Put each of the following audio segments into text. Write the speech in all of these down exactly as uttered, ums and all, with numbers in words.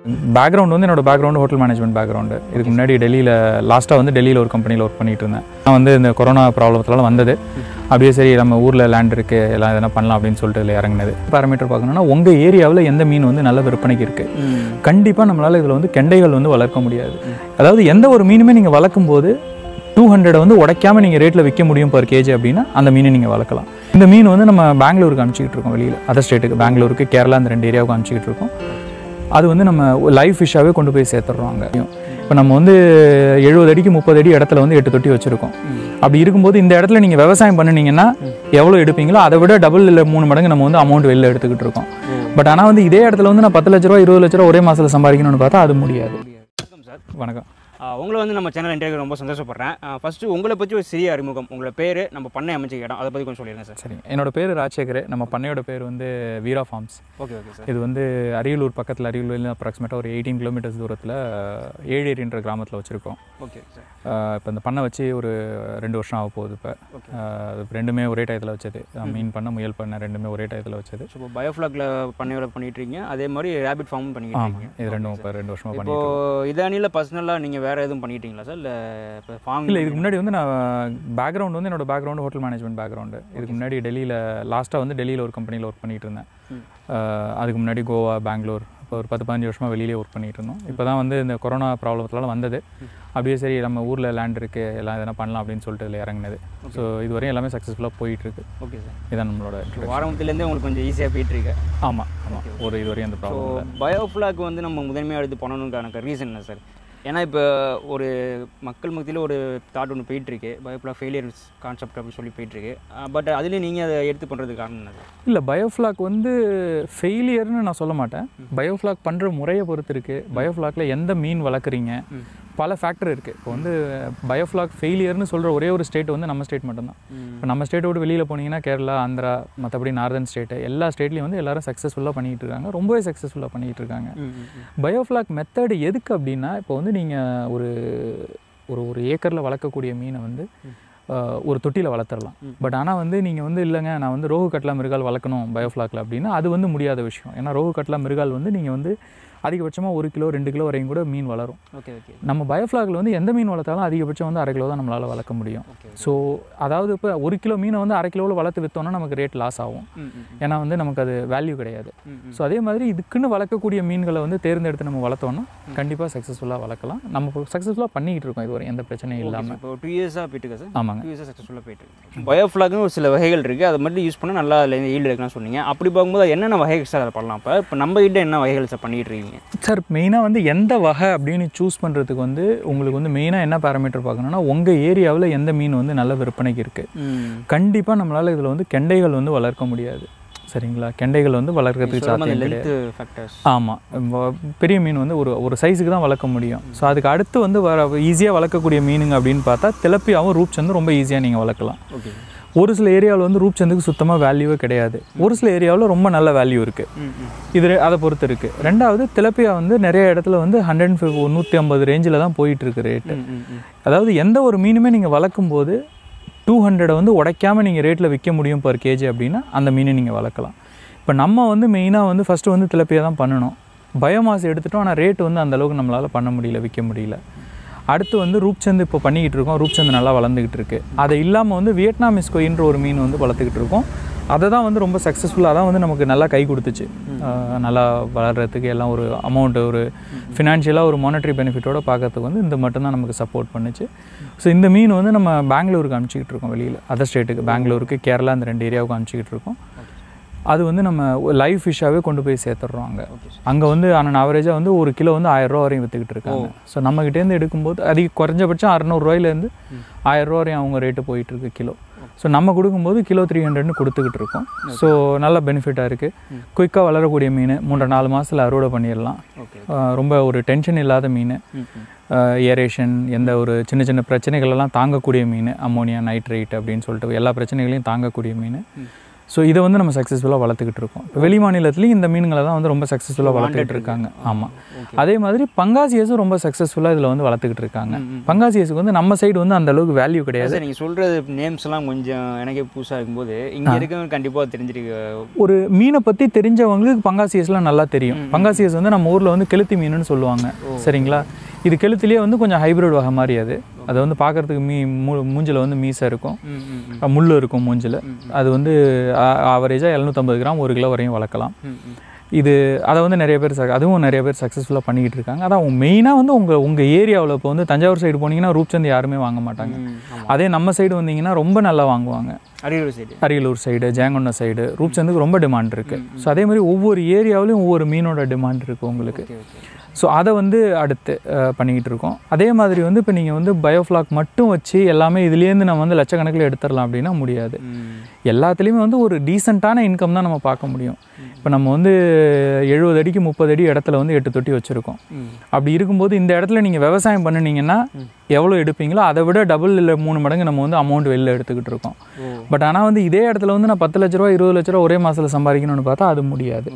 Background வந்து என்னோட background hotel management background. இதுக்கு முன்னாடி டெல்லியில் லாஸ்ட்டாக வந்து டெல்லியில் ஒரு கம்பெனியில் ஒர்க் பண்ணிட்டு இருந்தேன். நான் வந்து இந்த கொரோனா ப்ராப்ளத்தால் வந்தது. அப்படியே சரி நம்ம ஊரில் லேண்ட் இருக்குது, எல்லாம் எதனா பண்ணலாம் அப்படின்னு சொல்லிட்டு இதில் இறங்கினது. பேராமீட்டர் பார்க்கணுன்னா உங்கள் ஏரியாவில் எந்த மீன் வந்து நல்ல விற்பனைக்கு இருக்குது. கண்டிப்பாக நம்மளால் இதில் வந்து கெண்டைகள் வந்து வளர்க்க முடியாது. அதாவது எந்த ஒரு மீனுமே நீங்கள் வளர்க்கும் போது டூ ஹண்ட்ரட் வந்து உடைக்காமல் நீங்கள் ரேட்டில் விற்க முடியும் பர் கேஜி அப்படின்னா அந்த மீனை நீங்கள் வளர்க்கலாம். இந்த மீன் வந்து நம்ம பெங்களூருக்கு அனுப்பிச்சிக்கிட்டு இருக்கோம், வெளியில் அதர் ஸ்டேட்டுக்கு, பெங்களூருக்கு, கேரளா, இந்த ரெண்டு ஏரியாவுக்கு அனுப்பிச்சிக்கிட்டு இருக்கோம். அது வந்து நம்ம லைவ் ஃபிஷ்ஷாகவே கொண்டு போய் சேர்த்துடுறோம். அங்கே இப்போ நம்ம வந்து எழுபது அடிக்கு முப்பது அடி இடத்துல வந்து எட்டு தொட்டி வச்சுருக்கோம். அப்படி இருக்கும்போது இந்த இடத்துல நீங்கள் விவசாயம் பண்ணினீங்கன்னா எவ்வளோ எடுப்பீங்களோ அதை விட டபுள் இல்லை மூணு மடங்கு நம்ம வந்து அமௌண்ட் வெளில எடுத்துக்கிட்டு இருக்கோம். பட் ஆனால் வந்து இதே இடத்துல வந்து நான் பத்து லட்ச ரூபா இருபது லட்ச ரூபா ஒரே மாதத்தில் சம்பாதிக்கணும்னு பார்த்தா அது முடியாது. வணக்கம் சார். வணக்கம். உங்களை வந்து நம்ம சேனல் இன்டர்வியூ ரொம்ப சந்தோஷப்படுறேன். ஃபஸ்ட்டு உங்களை பற்றி ஒரு சிறிய அறிமுகம், உங்களோட பேர், நம்ம பண்ணை அமைச்ச இடம், அதை பற்றி கொஞ்சம் சொல்லிடுங்க சார். சரி, என்னோட பேர் ராஜசேகர். நம்ம பண்ணையோட பேர் வந்து Veera farms. Okay okay sir. இது வந்து அரியலூர் பக்கத்தில், அரியலூர்லேருந்து அப்ராக்சிமேட்டாக ஒரு எயிட்டீன் கிலோமீட்டர்ஸ் தூரத்தில் ஏழேரின்ற கிராமத்தில் வச்சுருக்கோம். Okay sir. இப்போ இந்த பண்ணை வச்சு ஒரு ரெண்டு வருஷம் ஆக போகுது. இப்போ ரெண்டுமே ஒரே டயத்தில் வச்சது, மீன் பண்ண முயல் பண்ண ரெண்டுமே ஒரே டயத்தில் வச்சது. ஸோ பயோஃப்ளாக்ல பண்ணையோட பண்ணிட்டு இருக்கீங்க, அதே மாதிரி ரேபிட் ஃபார்மும் பண்ணிட்டு இருக்கீங்க. இது ரெண்டும் இப்போ ரெண்டு வருஷமாக பண்ணிட்டு இருக்கோம். இப்போ இதானியில் பர்சனலாக நீங்கள் வேறு எதுவும் பண்ணிட்டீங்களா சார்? இல்லை இப்போ ஃபார்ம் இல்லை, இதுக்கு முன்னாடி வந்து நான் பேக்ரவுண்ட் வந்து என்னோட பேக்ரவுண்டு ஹோட்டல் மேனேஜ்மெண்ட் பேக்ரவுண்டு. இதுக்கு முன்னாடி டெல்லியில் லாஸ்ட்டாக வந்து டெல்லியில் ஒரு கம்பெனியில் ஒர்க் பண்ணிட்டு இருந்தேன். அதுக்கு முன்னாடி கோவா, பெங்களூர், இப்போ ஒரு பத்து பதினஞ்சு வருஷமாக வெளியிலே ஒர்க் பண்ணிட்டு இருந்தோம். இப்போ தான் வந்து இந்த கொரோனா ப்ராப்ளத்தால் வந்தது. அப்படியே சரி நம்ம ஊரில் லேண்ட் இருக்குது, எல்லாம் எதனா பண்ணலாம் அப்படின்னு சொல்லிட்டு இதில் இறங்கினது. ஸோ இது வரையும் எல்லாமே சக்ஸஸ்ஃபுல்லாக போயிட்டுருக்கு. Okay sir. இதான் நம்மளோட ஆரம்பத்துலேருந்தே உங்களுக்கு கொஞ்சம் ஈஸியாக போயிட்டுருக்கு. ஆமாம் ஆமாம், ஒரு இது வரையும் அந்த ப்ராப்ளம். பயோஃப்ளாக் வந்து நம்ம முதன்மையாக எடுத்து பண்ணணுக்கான ரீசன் என்ன சார்? ஏன்னா இப்போ ஒரு மக்கள் மத்தியில் ஒரு தாட் ஒன்று போயிட்டுருக்கு, பயோஃப்ளாக் ஃபெயிலியர் கான்செப்ட் அப்படின்னு சொல்லி போயிட்டுருக்கு. பட் அதுலேயும் நீங்கள் அதை எடுத்து பண்ணுறதுக்கு காரணம் என்ன சார்? இல்லை, பயோஃப்ளாக் வந்து ஃபெயிலியர்னு நான் சொல்ல மாட்டேன். பயோஃப்ளாக் பண்ணுற முறையை பொறுத்து இருக்குது. பயோஃப்ளாக்கில் எந்த மீன் வளர்க்குறீங்க, பல ஃபேக்டர் இருக்குது. இப்போ வந்து பயோஃப்ளாக் ஃபெயிலியர்னு சொல்கிற ஒரே ஒரு ஸ்டேட் வந்து நம்ம ஸ்டேட் மட்டும்தான். இப்போ நம்ம ஸ்டேட்டை விட்டு வெளியில் போனீங்கன்னா கேரளா, ஆந்திரா, மற்றபடி நார்தர்ன் ஸ்டேட்டு, எல்லா ஸ்டேட்லேயும் வந்து எல்லோரும் சக்ஸஸ்ஃபுல்லாக பண்ணிகிட்டு இருக்காங்க, ரொம்பவே சக்ஸஸ்ஃபுல்லாக பண்ணிகிட்டு இருக்காங்க. பயோஃப்ளாக் மெத்தடு எதுக்கு அப்படின்னா, இப்போ வந்து நீங்கள் ஒரு ஒரு ஒரு ஏக்கரில் வளர்க்கக்கூடிய மீனை வந்து ஒரு தொட்டியில் வளர்த்துடலாம். பட் ஆனால் வந்து நீங்கள் வந்து இல்லைங்க நான் வந்து ரோகு கட்லா மிருகால் வளர்க்கணும் பயோஃப்ளாக்கில் அப்படின்னா அது வந்து முடியாத விஷயம். ஏன்னா ரோகு கட்லா மிருகால் வந்து நீங்கள் வந்து அதிகபட்சமாக ஒரு கிலோ ரெண்டு கிலோ வரையும் கூட மீன் வளரும். Okay okay. நம்ம பயோஃப்ளாகில் வந்து எந்த மீன் வளர்த்தாலும் அதிகபட்சம் வந்து அரை கிலோ தான் நம்மளால் வளர்க்க முடியும். ஸோ அதாவது இப்போ ஒரு கிலோ மீனை வந்து அரை கிலோவில் வளர்த்து விற்றோன்னா நமக்கு ரேட் லாஸ் ஆகும். ஏன்னா வந்து நமக்கு அது வேல்யூ கிடையாது. ஸோ அதே மாதிரி இதுக்குன்னு வளர்க்கக்கூடிய மீன்களை வந்து தேர்ந்தெடுத்து நம்ம வளர்த்தோன்னா கண்டிப்பாக சக்ஸஸ்ஃபுல்லாக வளர்க்கலாம். நம்ம சக்ஸஸ்ஃபுல்லாக பண்ணிக்கிட்டு இருக்கோம் இதுவரை எந்த பிரச்சனையும் இல்லாமல். இப்போ டூ இயர்ஸாக போயிட்டு சார்? ஆமாங்க, டூ இயர்ஸாக சக்ஸஸ்ஃபுல்லாக போயிட்டு. பயோஃப்ளாக்னு ஒரு சில வகைகள் இருக்குது, அதை மட்டும் யூஸ் பண்ணால் நல்லா அதில் ஈல்டு எடுக்கலாம்னு சொன்னீங்க. அப்படி பார்க்கும்போது என்னென்ன வகைகள் சார் அதை பண்ணலாம்? இப்போ இப்போ நம்ம கிட்ட என்ன வகைகள் சார் பண்ணிகிட்டு இருக்கீங்க சார்? மெயினாக வந்து எந்த வகை அப்படின்னு சூஸ் பண்ணுறதுக்கு வந்து உங்களுக்கு வந்து மெயினாக என்ன பேராமீட்டர் பார்க்கணுன்னா உங்கள் ஏரியாவில் எந்த மீன் வந்து நல்ல விற்பனைக்கு இருக்குது. கண்டிப்பாக நம்மளால் இதில் வந்து கெண்டைகள் வந்து வளர்க்க முடியாது. சரிங்களா? கெண்டைகள் வந்து வளர்க்கறதுக்கு சாத்தியம் கிடையாது. ஆமாம், பெரிய மீன் வந்து ஒரு ஒரு சைஸுக்கு தான் வளர்க்க முடியும். ஸோ அதுக்கு அடுத்து வந்து வர ஈஸியாக வளர்க்கக்கூடிய மீனுங்க அப்படின்னு பார்த்தா திலப்பியாவும் ரூப்சந்தும் ரொம்ப ஈஸியாக நீங்கள் வளர்க்கலாம். ஒரு சில ஏரியாவில் வந்து ரூப்சந்துக்கு சுத்தமாக வேல்யூவே கிடையாது, ஒரு சில ஏரியாவில் ரொம்ப நல்ல வேல்யூ இருக்குது. இது அதை பொறுத்து இருக்குது. ரெண்டாவது திலப்பியா வந்து நிறைய இடத்துல வந்து ஹண்ட்ரட் அண்ட் ஃபிஃப்டி நூற்றி ஐம்பது ரேஞ்சில் தான் போயிட்டுருக்கு ரேட்டு. அதாவது எந்த ஒரு மீனுமே நீங்கள் வளர்க்கும் போது டூ ஹண்ட்ரடை வந்து உடைக்காமல் நீங்கள் ரேட்டில் விற்க முடியும் பர் கேஜி அப்படின்னா அந்த மீனை நீங்கள் வளர்க்கலாம். இப்போ நம்ம வந்து மெயினாக வந்து ஃபஸ்ட்டு வந்து திலப்பியா தான் பண்ணணும். பயோமாஸ் எடுத்துட்டோம், ஆனால் ரேட்டு வந்து அந்தளவுக்கு நம்மளால் பண்ண முடியல, விற்க முடியல. அடுத்து வந்து ரூப்சந்து இப்போ பண்ணிக்கிட்டு இருக்கோம், ரூப்சந்து நல்லா வளர்ந்துக்கிட்டு இருக்குது. அதை இல்லாமல் வந்து வியட்நாமிஸ் கொயின்ற ஒரு மீன் வந்து வளர்த்துக்கிட்டு இருக்கோம். அதை தான் வந்து ரொம்ப சக்ஸஸ்ஃபுல்லாக தான் வந்து நமக்கு நல்லா கை கொடுத்துச்சு. நல்லா வளர்கிறதுக்கு எல்லாம் ஒரு அமௌண்ட்டு, ஒரு ஃபினான்ஷியலாக ஒரு மானிட்டரி பெனிஃபிட்டோட பார்க்கறதுக்கு வந்து இந்த மட்டும்தான் நமக்கு சப்போர்ட் பண்ணிச்சு. ஸோ இந்த மீன் வந்து நம்ம பெங்களூருக்கு அனுப்பிச்சிக்கிட்டு இருக்கோம், வெளியில் அதர் ஸ்டேட்டுக்கு, பெங்களூருக்கு, கேரளா, இந்த ரெண்டு ஏரியாவுக்கு அனுப்பிச்சிக்கிட்டு இருக்கோம். அது வந்து நம்ம லைவ் ஃபிஷ்ஷாகவே கொண்டு போய் சேர்த்துட்றோம். அங்கே அங்கே வந்து ஆனால் ஆவரேஜாக வந்து ஒரு கிலோ வந்து ஆயிரம் ரூபா வரையும் விற்றுக்கிட்டு இருக்காங்க. ஸோ நம்மகிட்டேருந்து எடுக்கும்போது அதிக குறைஞ்சபட்சம் அறநூறுவாயிலேருந்து ஆயிரம் ரூபா வரையும் அவங்க ரேட்டு போயிட்டுருக்கு கிலோ. ஸோ நம்ம கொடுக்கும்போது கிலோ த்ரீ ஹண்ட்ரட்னு கொடுத்துக்கிட்டு இருக்கோம். ஸோ நல்ல பெனிஃபிட்டாக இருக்குது. குயிக்காக வளரக்கூடிய மீன், மூன்று நாலு மாதத்தில் அறுவடை பண்ணிடலாம். ரொம்ப ஒரு டென்ஷன் இல்லாத மீன், ஏரேஷன், எந்த ஒரு சின்ன சின்ன பிரச்சனைகளெல்லாம் தாங்கக்கூடிய மீன், அம்மோனியா, நைட்ரேட் அப்படின்னு சொல்லிட்டு எல்லா பிரச்சனைகளையும் தாங்கக்கூடிய மீன். ஸோ இதை வந்து நம்ம சக்ஸஸ்ஃபுல்லாக வளர்த்துக்கிட்டு இருக்கோம். இப்போ வெளி மாநிலத்துலேயும் இந்த மீன்களை தான் வந்து ரொம்ப சக்ஸஸ்ஃபுல்லாக வளர்த்துக்கிட்டு இருக்காங்க. ஆமாம், அதே மாதிரி பங்காசியஸும் ரொம்ப சக்ஸஸ்ஃபுல்லாக இதில் வந்து வளர்த்துக்கிட்டு இருக்காங்க. பங்காசியஸுக்கு வந்து நம்ம சைடு வந்து அந்த அளவுக்கு வேல்யூ கிடையாது. நீங்கள் சொல்கிறது நேம்ஸ்லாம் கொஞ்சம் எனக்கே புதுசாக இருக்கும்போது இங்கே இருக்கவங்க கண்டிப்பாக தெரிஞ்சிருக்கு. ஒரு மீனை பற்றி தெரிஞ்சவங்களுக்கு பங்காசியஸ்லாம் நல்லா தெரியும். பங்காசியஸ் வந்து நம்ம ஊரில் வந்து கெளுத்தி மீனுன்னு சொல்லுவாங்க. சரிங்களா, இது கெளுத்திலே வந்து கொஞ்சம் ஹைப்ரிட் வகை மாதிரி. அது அது வந்து பார்க்குறதுக்கு மீ மூ மூஞ்சில் வந்து மீசை இருக்கும், முள் இருக்கும் மூஞ்சில். அது வந்து ஆவரேஜாக எழுநூற்றம்பது கிராம் ஒரு கிலோ வரையும் வளர்க்கலாம். இது அதை வந்து நிறைய பேர் அதுவும் நிறைய பேர் சக்ஸஸ்ஃபுல்லாக பண்ணிக்கிட்டு இருக்காங்க. அதான் மெயினாக வந்து உங்கள் உங்கள் ஏரியாவில் இப்போ வந்து தஞ்சாவூர் சைடு போனீங்கன்னா ரூப்சந்த் யாருமே வாங்க மாட்டாங்க. அதே நம்ம சைடு வந்தீங்கன்னா ரொம்ப நல்லா வாங்குவாங்க. அரியலூர் சைடு அரியலூர் சைடு ஜேங்கொண்ட சைடு ரூப்சந்துக்கு ரொம்ப டிமாண்ட் இருக்குது. ஸோ அதே மாதிரி ஒவ்வொரு ஏரியாவிலையும் ஒவ்வொரு மீனோட டிமாண்ட் இருக்குது உங்களுக்கு. ஸோ அதை வந்து அடுத்து பண்ணிக்கிட்டு இருக்கோம். அதே மாதிரி வந்து இப்போ நீங்கள் வந்து பயோஃப்ளாக் மட்டும் வச்சு எல்லாமே இதுலேருந்து நம்ம வந்து லட்சக்கணக்கில் எடுத்துடலாம் அப்படின்னா முடியாது. எல்லாத்துலேயுமே வந்து ஒரு டீசெண்டான இன்கம் தான் நம்ம பார்க்க முடியும். இப்போ நம்ம வந்து எழுபது அடிக்கு முப்பது அடி இடத்துல வந்து எட்டு தொட்டி வச்சுருக்கோம். அப்படி இருக்கும்போது இந்த இடத்துல நீங்கள் விவசாயம் பண்ணினீங்கன்னா எவ்வளோ எடுப்பீங்களோ அதை விட டபுள் இல்லை மூணு மடங்கு நம்ம வந்து அமௌண்ட் வெளில எடுத்துக்கிட்டு இருக்கோம். பட் ஆனால் வந்து இதே இடத்துல வந்து நான் பத்து லட்ச ரூபா இருபது லட்ச ரூபா ஒரே மாதத்தில் சம்பாதிக்கணும்னு பார்த்தா அது முடியாது.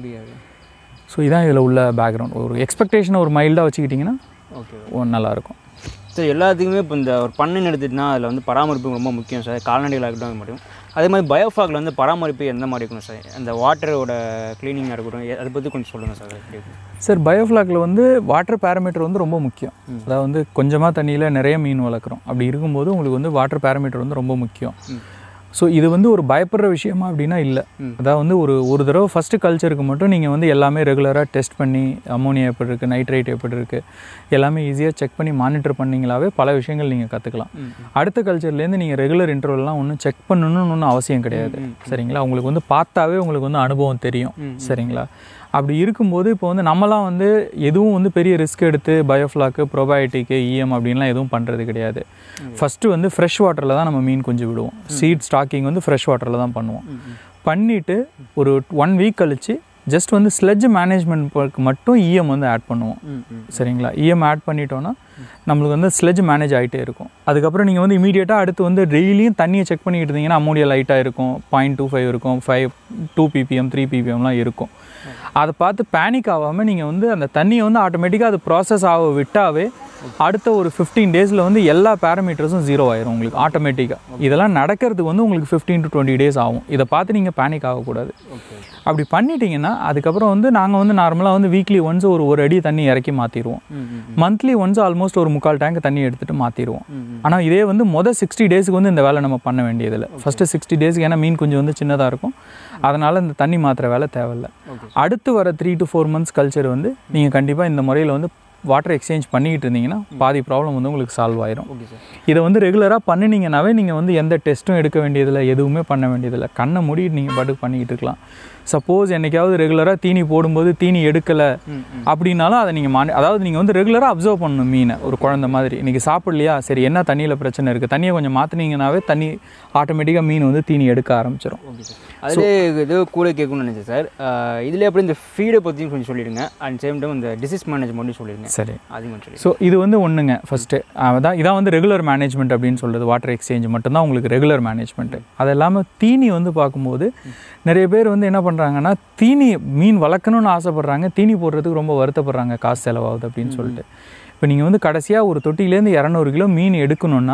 ஸோ இதான் இதில் உள்ள பேக்ரவுண்ட். ஒரு எக்ஸ்பெக்டேஷனை ஒரு மைல்டாக வச்சுக்கிட்டிங்கன்னா ஓகே நல்லாயிருக்கும். சார் எல்லாத்துக்குமே இப்போ இந்த ஒரு பண்ணைன்னு எடுத்துகிட்டுனா அதில் வந்து பராமரிப்பு ரொம்ப முக்கியம் சார். கால்நடைகளாக இருக்கட்டும் முடியும். அதே மாதிரி பயோஃப்ளாக்ல வந்து பராமரிப்பு எந்த மாதிரி இருக்கணும் சார்? அந்த வாட்டரோட க்ளீனிங்காக இருக்கட்டும், அதை பற்றி கொஞ்சம் சொல்லுங்கள் சார். சார் பயோஃப்ளாக்ல வந்து வாட்டர் பேராமீட்டர் வந்து ரொம்ப முக்கியம். அதாவது வந்து கொஞ்சமாக தண்ணியில் நிறைய மீன் வளர்க்குறோம். அப்படி இருக்கும்போது உங்களுக்கு வந்து வாட்டர் பேராமீட்டர் வந்து ரொம்ப முக்கியம். ஸோ இது வந்து ஒரு பயப்படுற விஷயமா அப்படின்னா இல்லை. அதாவது வந்து ஒரு ஒரு தடவை ஃபஸ்ட்டு கல்ச்சருக்கு மட்டும் நீங்கள் வந்து எல்லாமே ரெகுலராக டெஸ்ட் பண்ணி அமோனியா எப்படி இருக்குது, நைட்ரேட் எப்படி இருக்குது, எல்லாமே ஈஸியாக செக் பண்ணி மானிட்டர் பண்ணிங்களாவே பல விஷயங்கள் நீங்கள் கற்றுக்கலாம். அடுத்த கல்ச்சர்லேருந்து நீங்கள் ரெகுலர் இன்டர்வல்லாம் ஒன்றும் செக் பண்ணணும்னு ஒன்றும் அவசியம் கிடையாது. சரிங்களா, உங்களுக்கு வந்து பார்த்தாவே உங்களுக்கு வந்து அனுபவம் தெரியும். சரிங்களா, அப்படி இருக்கும்போது இப்போ வந்து நம்மலாம் வந்து எதுவும் வந்து பெரிய ரிஸ்க் எடுத்து பயோஃப்ளாக்கு ப்ரோபயோட்டிக்கு இஎம் அப்படின்லாம் எதுவும் பண்ணுறது கிடையாது. ஃபஸ்ட்டு வந்து ஃப்ரெஷ் வாட்டரில் தான் நம்ம மீன் குஞ்சு விடுவோம். சீட் ஸ்டாக்கிங் வந்து ஃப்ரெஷ் வாட்டரில் தான் பண்ணுவோம். பண்ணிவிட்டு ஒரு ஒன் வீக் கழித்து ஜஸ்ட் வந்து ஸ்லெட்ஜ் மேனேஜ்மெண்ட் மட்டும் இஎம் வந்து ஆட் பண்ணுவோம். சரிங்களா, இஎம் ஆட் பண்ணிட்டோன்னா நம்மளுக்கு வந்து ஸ்லெட்ஜ் மேனேஜ் ஆகிட்டே இருக்கும். அதுக்கப்புறம் நீங்கள் வந்து இமீடியட்டாக அடுத்து வந்து டெய்லியும் தண்ணியை செக் பண்ணிக்கிட்டு இருந்தீங்கன்னா அமோனியா லைட்டாக இருக்கும், பாயிண்ட் டூ ஃபைவ் இருக்கும், ஃபைவ் டூ பிபிஎம் த்ரீ பிபிஎம்லாம் இருக்கும். அதை பார்த்து பேனிக் ஆகாமல் நீங்கள் வந்து அந்த தண்ணியை வந்து ஆட்டோமேட்டிக்காக அது ப்ராசஸ் ஆக விட்டாவே அடுத்த ஒரு ஃபிஃப்டீன் டேஸில் வந்து எல்லா பேராமீட்டர்ஸும் ஜீரோ ஆயிரும் உங்களுக்கு ஆட்டோமேட்டிக்காக. இதெல்லாம் நடக்கிறதுக்கு வந்து உங்களுக்கு ஃபிஃப்டீன் டு டுவெண்ட்டி டேஸ் ஆகும். இதை பார்த்து நீங்கள் பேனிக் ஆகக்கூடாது. அப்படி பண்ணிட்டீங்கன்னா அதுக்கப்புறம் வந்து நாங்கள் வந்து நார்மலாக வந்து வீக்லி ஒன்ஸ் ஒரு ஒரு அடி தண்ணி இறக்கி மாற்றிடுவோம். மந்த்லி ஒன்ஸ் ஆல்மோஸ்ட் ஒரு முக்கால் டேங்க் தண்ணி எடுத்துகிட்டு மாற்றிடுவோம். ஆனால் இதே வந்து மொதல் சிக்ஸ்டி டேஸுக்கு வந்து இந்த வேலை நம்ம பண்ண வேண்டியதில்லை. ஃபஸ்ட்டு சிக்ஸ்டி டேஸுக்கு ஏன்னா மீன் கொஞ்சம் வந்து சின்னதாக இருக்கும், அதனால் இந்த தண்ணி மாற்றுற வேலை தேவையில்லை. அடுத்து வர three to four months culture வந்து நீங்கள் கண்டிப்பாக இந்த முறையில் வந்து வாட்டர் எக்ஸ்சேஞ்ச் பண்ணிக்கிட்டு இருந்தீங்கன்னா பாதி ப்ராப்ளம் வந்து உங்களுக்கு சால்வ் ஆயிரும். இதை வந்து ரெகுலராக பண்ணினீங்கன்னாவே நீங்கள் வந்து எந்த டெஸ்ட்டும் எடுக்க வேண்டியதில்லை, எதுவுமே பண்ண வேண்டியதில்லை. கண்ணை மூடிட்டு நீங்கள் பாட்டுக்கு பண்ணிக்கிட்டு இருக்கலாம். சப்போஸ் என்னைக்காவது ரெகுலராக தீனி போடும்போது தீனி எடுக்கலை அப்படின்னாலும் அதை நீங்கள் மானி அதாவது நீங்கள் வந்து ரெகுலராக அப்சர்வ் பண்ணணும் மீனை. ஒரு குழந்தை மாதிரி இன்றைக்கி சாப்பிட்லையா, சரி என்ன தண்ணியில் பிரச்சனை இருக்குது, தண்ணியை கொஞ்சம் மாற்றினீங்கன்னாவே தண்ணி ஆட்டோமேட்டிக்காக மீன் வந்து தீனி எடுக்க ஆரம்பிச்சிடும். அதிலே ஏதோ கூட கேட்கணும்னு நினச்சேன் சார். இதில் எப்படி இந்த ஃபீடை பற்றியும் கொஞ்சம் சொல்லிடுங்க. அண்ட் சேம் டைம் இந்த டிசீஸ் மேனேஜ்மெண்ட்டும் சொல்லிடுங்க. சரி, அதிகமாக சொல்லி. ஸோ இது வந்து ஒன்றுங்க ஃபஸ்ட்டு அதான் இதான் வந்து ரெகுலர் மேனேஜ்மெண்ட் அப்படின்னு சொல்கிறது. வாட்டர் எக்ஸ்சேஞ்ச் மட்டும்தான் உங்களுக்கு ரெகுலர் மேனேஜ்மெண்ட்டு. அது இல்லாமல் தீனி வந்து பார்க்கும்போது நிறைய பேர் வந்து என்ன பண்ணுறாங்கன்னா தீனி மீன் வளர்க்கணும்னு ஆசைப்பட்றாங்க, தீனி போடுறதுக்கு ரொம்ப வருத்தப்படுறாங்க, காசு செலவாகுது அப்படின்னு சொல்லிட்டு. இப்போ நீங்கள் வந்து கடைசியாக ஒரு தொட்டிலேருந்து இரநூறு கிலோ மீன் எடுக்கணுன்னா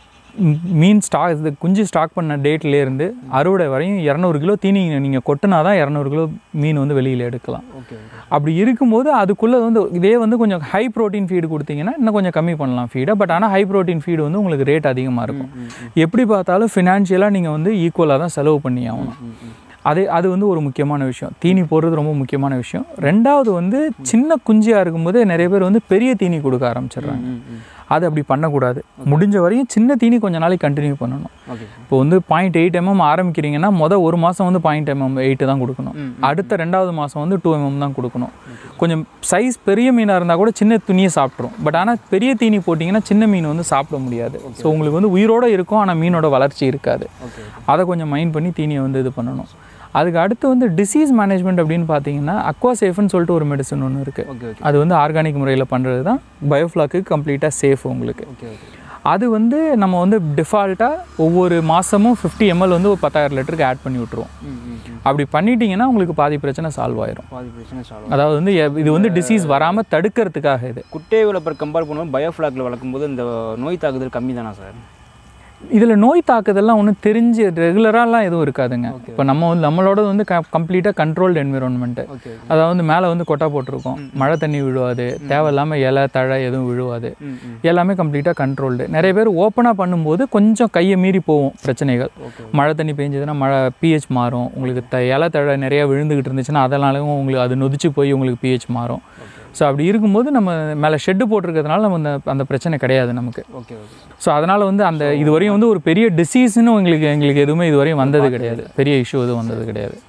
மீன் ஸ்டாக் இது குஞ்சு ஸ்டாக் பண்ண டேட்லேருந்து அறுவடை வரையும் இரநூறு கிலோ தீனி நீங்கள் கொட்டினா தான் இரநூறு கிலோ மீன் வந்து வெளியில் எடுக்கலாம். அப்படி இருக்கும்போது அதுக்குள்ளே வந்து இதே வந்து கொஞ்சம் ஹை ப்ரோட்டீன் ஃபீடு கொடுத்தீங்கன்னா இன்னும் கொஞ்சம் கம்மி பண்ணலாம் ஃபீடை. பட் ஆனால் ஹை ப்ரோட்டீன் ஃபீடு வந்து உங்களுக்கு ரேட் அதிகமாக இருக்கும். எப்படி பார்த்தாலும் ஃபினான்ஷியலாக நீங்கள் வந்து ஈக்குவலாக தான் செலவு பண்ணி ஆகணும். அதே அது வந்து ஒரு முக்கியமான விஷயம். தீனி போடுறது ரொம்ப முக்கியமான விஷயம். ரெண்டாவது வந்து சின்ன குஞ்சியாக இருக்கும்போது நிறைய பேர் வந்து பெரிய தீனி கொடுக்க ஆரம்பிச்சிடுறாங்க. அது அப்படி பண்ணக்கூடாது. முடிஞ்ச வரையும் சின்ன தீனி கொஞ்சம் நாளைக்கு கண்டினியூ பண்ணணும். இப்போ வந்து பாயிண்ட் எயிட் எம்எம் ஆரம்பிக்கிறீங்கன்னா மொதல் ஒரு மாதம் வந்து பாயிண்ட் எம்எம் எயிட்டு தான் கொடுக்கணும். அடுத்த ரெண்டாவது மாதம் வந்து டூ எம்எம் தான் கொடுக்கணும். கொஞ்சம் சைஸ் பெரிய மீனாக இருந்தால் கூட சின்ன துணியை சாப்பிட்ரும். பட் ஆனால் பெரிய தீனி போட்டிங்கன்னா சின்ன மீன் வந்து சாப்பிட முடியாது. ஸோ உங்களுக்கு வந்து உயிரோடு இருக்கும், ஆனால் மீனோட வளர்ச்சி இருக்காது. அதை கொஞ்சம் மைண்ட் பண்ணி தீனியை வந்து இது பண்ணணும். அதுக்கு அடுத்து வந்து டிசீஸ் மேனேஜ்மெண்ட் அப்படின்னு பார்த்தீங்கன்னா அக்வா சேஃப்னு சொல்லிட்டு ஒரு மெடிசன் ஒன்று இருக்குது. அது வந்து ஆர்கானிக் முறையில் பண்ணுறது தான் பயோஃப்ளாக்கு கம்ப்ளீட்டாக சேஃப் உங்களுக்கு. அது வந்து நம்ம வந்து டிஃபால்ட்டாக ஒவ்வொரு மாதமும் ஃபிஃப்டி எம்எல் வந்து ஒரு பத்தாயிரம் லிட்டருக்கு ஆட் பண்ணி விட்ருவோம். அப்படி பண்ணிட்டீங்கன்னா உங்களுக்கு பாதி பிரச்சனை சால்வ் ஆயிரும். பாதி பிரச்சனை சால்வ். அதாவது வந்து இது வந்து டிசீஸ் வராமல் தடுக்கிறதுக்காக. இது குட்டை வளர்ப்பர் கம்பேர் பண்ணும்போது பயோஃப்ளாக்ல வளர்க்கும்போது இந்த நோய் தாக்குதல் கம்மி தானா சார்? இதில் நோய் தாக்குதெல்லாம் ஒன்றும் தெரிஞ்சு ரெகுலராலாம் எதுவும் இருக்காதுங்க. இப்போ நம்ம வந்து நம்மளோட வந்து க கம்ப்ளீட்டாக கண்ட்ரோல்டு என்விரான்மெண்ட்டு. அதாவது வந்து மேலே வந்து கொட்டை போட்டிருக்கோம், மழை தண்ணி விழுவாது, தேவையில்லாமல் இலை தழை எதுவும் விழுவாது, எல்லாமே கம்ப்ளீட்டாக கண்ட்ரோல்டு. நிறைய பேர் ஓப்பனாக பண்ணும்போது கொஞ்சம் கையை மீறி போகும் பிரச்சனைகள். மழை தண்ணி பெஞ்சதுன்னா மழை பிஹெச் மாறும், உங்களுக்கு த இலை தழை நிறையா விழுந்துக்கிட்டு இருந்துச்சுன்னா அதனாலும் உங்களுக்கு அது நொதிச்சு போய் உங்களுக்கு பிஹெச் மாறும். ஸோ அப்படி இருக்கும்போது நம்ம மேலே ஷெட்டு போட்டிருக்கிறதுனால நம்ம அந்த அந்த பிரச்சனை கிடையாது நமக்கு. Okay okay. ஸோ அதனால் வந்து அந்த இதுவரையும் வந்து ஒரு பெரிய டிசீஸ்னு எங்களுக்கு எங்களுக்கு எதுவுமே இதுவரையும் வந்தது கிடையாது, பெரிய இஷ்யூ எதுவும் வந்தது கிடையாது.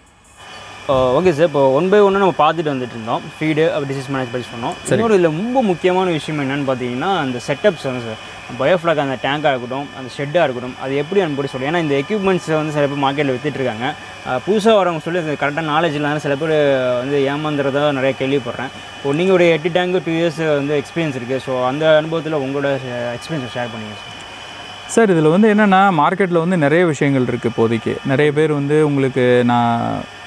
ஓகே சார், இப்போ ஒன் பை ஒன்று நம்ம பார்த்துட்டு வந்துட்டு இருந்தோம், ஃபீடு அப்படி டிசீஸ் மேனேஜ்மெண்ட் பண்ணோம். இன்னொரு இதில் ரொம்ப முக்கியமான விஷயம் என்னென்னு பார்த்தீங்கன்னா அந்த செட்டப்ஸ் வந்து சார், பயோஃப்ளாக் அந்த டேங்காக இருக்கட்டும், அந்த ஷெட்டாக இருக்கட்டும், அது எப்படி அனுப்பி சொல்லி. ஏன்னா இந்த எக்யூப்மெண்ட்ஸை வந்து சில பேர் மார்க்கெட்டில் விற்றுட்ருக்காங்க, புதுசாக வரவங்க சொல்லி அந்த கரெக்டாக நாலேஜ் இல்லாத சில பேர் வந்து ஏமாந்துறதா நிறைய கேள்விப்படுறேன். இப்போ நீங்கள் ஒரு எட்டு டேங்கு டூ இயர்ஸ் வந்து எக்ஸ்பீரியன்ஸ் இருக்குது, ஸோ அந்த அனுபவத்தில் உங்களோட எக்ஸ்பீரியன்ஸை ஷேர் பண்ணிங்க சார். சார் இதில் வந்து என்னென்னா மார்க்கெட்டில் வந்து நிறைய விஷயங்கள் இருக்குது இப்போதைக்கு. நிறைய பேர் வந்து உங்களுக்கு நான்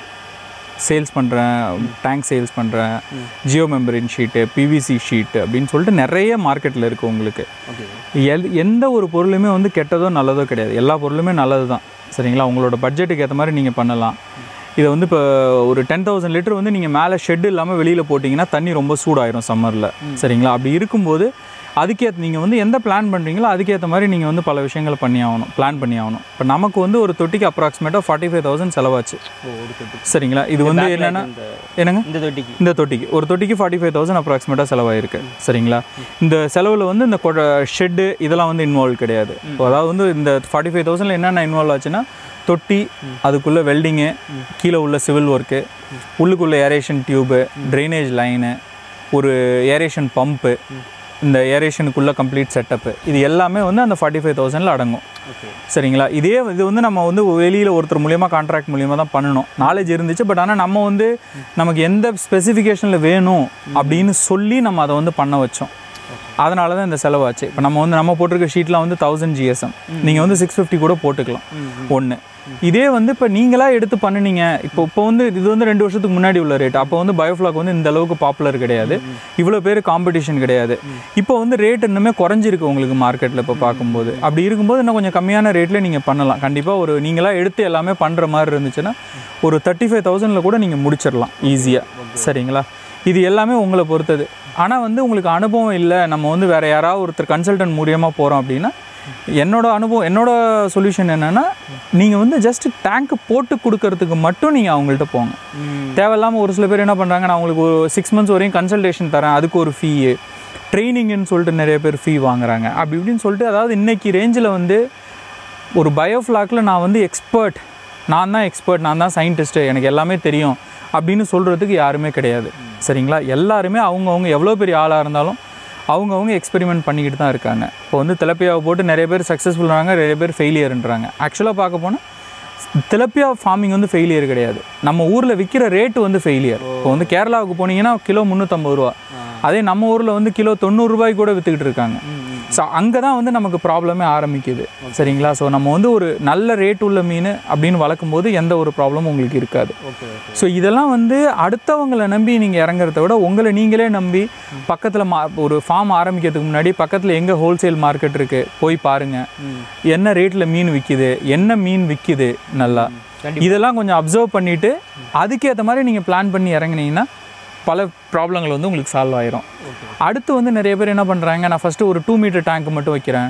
சேல்ஸ் பண்ணுறேன், டேங்க் சேல்ஸ் பண்ணுறேன், geo membrane sheet, PVC sheet அப்படின்னு சொல்லிட்டு நிறைய மார்க்கெட்டில் இருக்குது உங்களுக்கு. எல் எந்த ஒரு பொருளுமே வந்து கெட்டதோ நல்லதோ கிடையாது, எல்லா பொருளுமே நல்லது தான். சரிங்களா? உங்களோட பட்ஜெட்டுக்கு ஏற்ற மாதிரி நீங்கள் பண்ணலாம். இதை வந்து இப்போ ஒரு டென் தௌசண்ட் லிட்டர் வந்து நீங்கள் மேலே ஷெட் இல்லாமல் வெளியில் போட்டிங்கன்னா தண்ணி ரொம்ப சூடாயிரும் சம்மரில். சரிங்களா? அப்படி இருக்கும்போது அதுக்கேற்ற நீங்கள் வந்து எந்த பிளான் பண்ணுறீங்களோ அதுக்கேற்ற மாதிரி நீங்கள் வந்து பல விஷயங்களை பண்ணி ஆகணும், பிளான் பண்ணி ஆகணும். இப்போ நமக்கு வந்து ஒரு தொட்டிக்கு அப்ராக்சிமேட்டாக ஃபார்ட்டி ஃபைவ் தௌசண்ட் செலவாச்சு. சரிங்களா? இது வந்து என்னென்னா என்னங்க இந்த தொட்டிக்கு இந்த தொட்டிக்கு ஒரு தொட்டிக்கு ஃபார்ட்டி ஃபைவ் தௌசண்ட் அப்ராக்சிமேட்டாக செலவாயிருக்கு. சரிங்களா? இந்த செலவில் வந்து இந்த ஷெட்டு இதெல்லாம் வந்து இன்வால்வ் கிடையாது. அதாவது வந்து இந்த ஃபார்ட்டி ஃபைவ் தௌசண்டில் என்னென்ன இன்வால்வ் ஆச்சுன்னா தொட்டி, அதுக்குள்ளே வெல்டிங்கு, கீழே உள்ள சிவில் ஒர்க்கு, உள்ளுக்குள்ளே ஏரேஷன் டியூபு, ட்ரைனேஜ் லைனு, ஒரு ஏரேஷன் பம்பு, இந்த ஏரேஷனுக்குள்ளே கம்ப்ளீட் செட்டப்பு, இது எல்லாமே வந்து அந்த ஃபார்ட்டி ஃபைவ் தௌசண்டில் அடங்கும். சரிங்களா? இதே இது வந்து நம்ம வந்து வெளியில் ஒருத்தர் மூலியமாக கான்ட்ராக்ட் மூலியமாக தான் பண்ணணும், நாலேஜ் இருந்துச்சு. பட் ஆனால் நம்ம வந்து நமக்கு எந்த ஸ்பெசிஃபிகேஷனில் வேணும் அப்படின்னு சொல்லி நம்ம அதை வந்து பண்ண வச்சோம். அதனால தான் இந்த செலவாச்சு. இப்போ நம்ம வந்து நம்ம போட்டிருக்க ஷீட்லாம் வந்து தௌசண்ட் ஜிஎஸ்எம், நீங்கள் வந்து சிக்ஸ் ஃபிஃப்டி கூட போட்டுக்கலாம் ஒன்று. இதே வந்து இப்போ நீங்களாக எடுத்து பண்ணினீங்க, இப்போ இப்போ வந்து இது வந்து ரெண்டு வருஷத்துக்கு முன்னாடி உள்ள ரேட். அப்போ வந்து பயோஃப்ளாக் வந்து இந்த அளவுக்கு பாப்புலர் கிடையாது, இவ்வளோ பேர் காம்படிஷன் கிடையாது. இப்போ வந்து ரேட் இன்னுமே குறைஞ்சிருக்கு உங்களுக்கு மார்க்கெட்டில் இப்போ பார்க்கும்போது. அப்படி இருக்கும்போது இன்னும் கொஞ்சம் கம்மியான ரேட்டில் நீங்கள் பண்ணலாம். கண்டிப்பாக ஒரு நீங்களாக எடுத்து எல்லாமே பண்ணுற மாதிரி இருந்துச்சுன்னா ஒரு தேர்ட்டி ஃபைவ் தௌசண்டில் கூட நீங்கள் முடிச்சிடலாம் ஈஸியாக. சரிங்களா? இது எல்லாமே உங்களை பொறுத்தது. ஆனால் வந்து உங்களுக்கு அனுபவம் இல்லை, நம்ம வந்து வேறு யாராவது ஒருத்தர் கன்சல்டன்ட் மூலியமாக போகிறோம் அப்படின்னா என்னோட அனுபவம் என்னோட சொல்யூஷன் என்னென்னா நீங்கள் வந்து ஜஸ்ட் டேங்க்கு போட்டு கொடுக்கறதுக்கு மட்டும் நீங்கள் அவங்கள்ட்ட போங்க. தேவையில்லாமல் ஒரு சில பேர் என்ன பண்ணுறாங்க, நான் அவங்களுக்கு ஒரு சிக்ஸ் மந்த்ஸ் வரையும் கன்சல்டேஷன் தரேன், அதுக்கு ஒரு ஃபீ, ட்ரைனிங்னு சொல்லிட்டு நிறைய பேர் ஃபீ வாங்குறாங்க. அப்படி இப்படின்னு சொல்லிட்டு, அதாவது இன்றைக்கி ரேஞ்சில் வந்து ஒரு பயோஃப்ளாக்கில் நான் வந்து எக்ஸ்பர்ட், நான் தான் எக்ஸ்பர்ட், நான் தான் சயின்டிஸ்ட்டு, எனக்கு எல்லாமே தெரியும் அப்படின்னு சொல்கிறதுக்கு யாருமே கிடையாது. சரிங்களா? எல்லாருமே அவங்கவுங்க எவ்வளோ பெரிய ஆளாக இருந்தாலும் அவங்கவுங்க எக்ஸ்பெரிமெண்ட் பண்ணிக்கிட்டு தான் இருக்காங்க. இப்போ வந்து திலப்பியாவை போட்டு நிறைய பேர் சக்ஸஸ்ஃபுல்லாகிறாங்க, நிறைய பேர் ஃபெயிலியர்ன்றாங்க. ஆக்சுவலாக பார்க்க போனால் திலப்பியா ஃபார்மிங் வந்து ஃபெயிலியர் கிடையாது, நம்ம ஊரில் விற்கிற ரேட்டு வந்து ஃபெயிலியர். இப்போ வந்து கேரளாவுக்கு போனீங்கன்னா கிலோ முந்நூற்றம்பது ரூபா, அதே நம்ம ஊரில் வந்து கிலோ தொண்ணூறு ரூபாய்க்கு கூட விற்றுக்கிட்டு இருக்காங்க. ஸோ அங்கே தான் வந்து நமக்கு ப்ராப்ளமே ஆரம்பிக்குது. சரிங்களா? ஸோ நம்ம வந்து ஒரு நல்ல ரேட் உள்ள மீன் அப்படின்னு வளர்க்கும் போது எந்த ஒரு ப்ராப்ளமும் உங்களுக்கு இருக்காது. ஸோ இதெல்லாம் வந்து அடுத்தவங்களை நம்பி நீங்கள் இறங்குறத விட உங்களை நீங்களே நம்பி பக்கத்தில் மா ஒரு ஃபார்ம் ஆரம்பிக்கிறதுக்கு முன்னாடி பக்கத்தில் எங்கே ஹோல்சேல் மார்க்கெட் இருக்குது போய் பாருங்கள், என்ன ரேட்டில் மீன் விற்கிது, என்ன மீன் விற்கிது, நல்லா இதெல்லாம் கொஞ்சம் அப்சர்வ் பண்ணிவிட்டு அதுக்கேற்ற மாதிரி நீங்கள் பிளான் பண்ணி இறங்குனீங்கன்னா பல ப்ராப்ளங்கள் வந்து உங்களுக்கு சால்வ் ஆயிரும். அடுத்து வந்து நிறைய பேர் என்ன பண்ணுறாங்க, நான் ஃபஸ்ட்டு ஒரு டூ மீட்டர் டேங்க் மட்டும் வைக்கிறேன்,